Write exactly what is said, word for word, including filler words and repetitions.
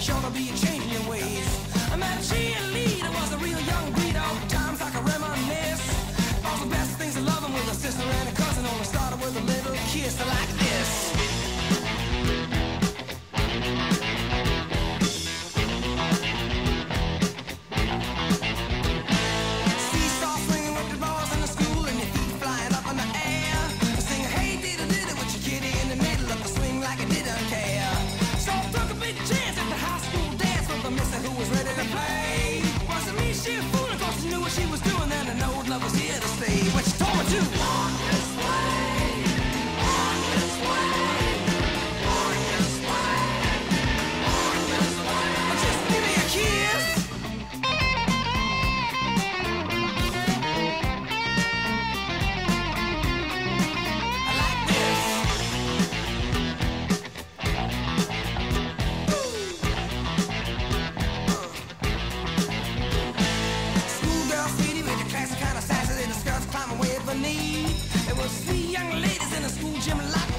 sure to be a change in your ways. I met a cheerleader, was a real young breed. All the times I can reminisce. All the best things of loving with a sister and a cousin. Only started with a little kiss like this. She was doing that, and old love was here to stay. What she told me to walk this way, walk this way, walk this way, walk this way. Just give me a kiss. I like this. It was three young ladies in a school gym like